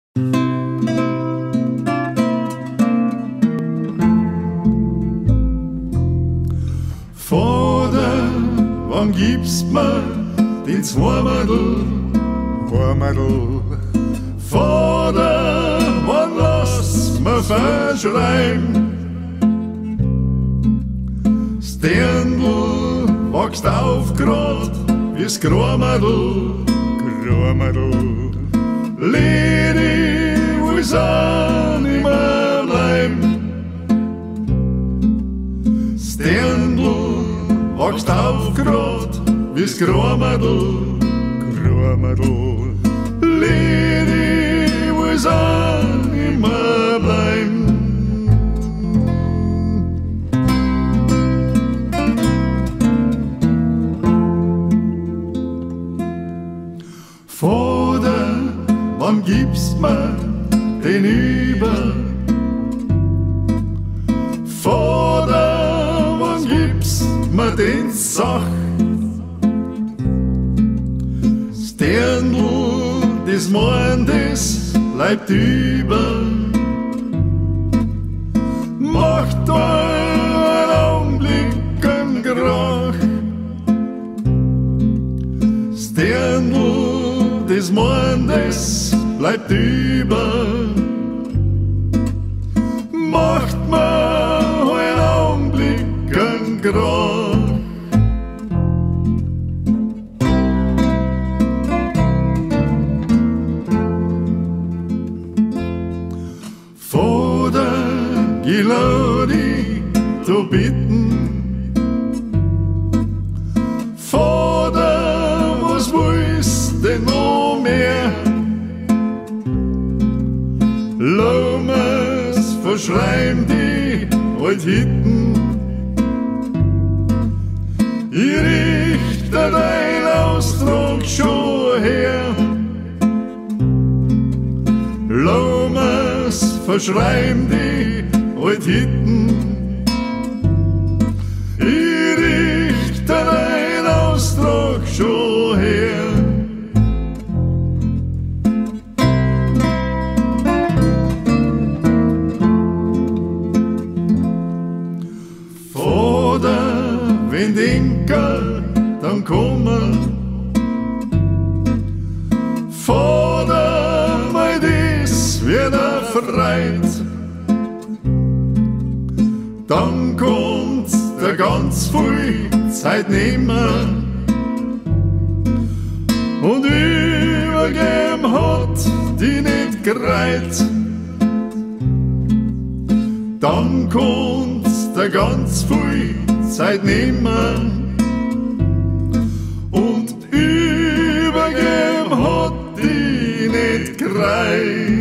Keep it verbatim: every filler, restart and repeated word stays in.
Vater, wann gibst mir den Zweimadl? Hormadl, Vater, wann lass mir verschreiben? Sterndl wächst auf grad wie's Gramadl. Gramadl, Lady, wo is auch nimmer bleiben? Sterndl wächst auf grad wie's Gramadl. Gramadl, Lady, wo is auch nimmer bleiben? Vater, wann gibst mir den über? Vater, wann gibst mir den Sach? Sterndl, das Morn, das bleibt über. Macht einen Augenblick einen Krach. Sterndl, das Morn, das bleibt über. Macht mir einen Augenblick einen Krach. Vater, ich lau dich zu bitten. Vater, was willst denn noch mehr? Lau mir's verschreiben die alt Hitten. Ich richte dein Ausdruck schon her. Lau mir's verschreiben die alt Hitten. Ich richte dein Ausdruck schon her. Vater, wenn Denker dann kommen. Vater, mein das wird er freit. Dann kommt der ganz viel Zeit nehmen. Und übergeben hat die nicht gereit. Dann kommt der ganz viel Zeit nehmen. Und übergeben hat die nicht gereit.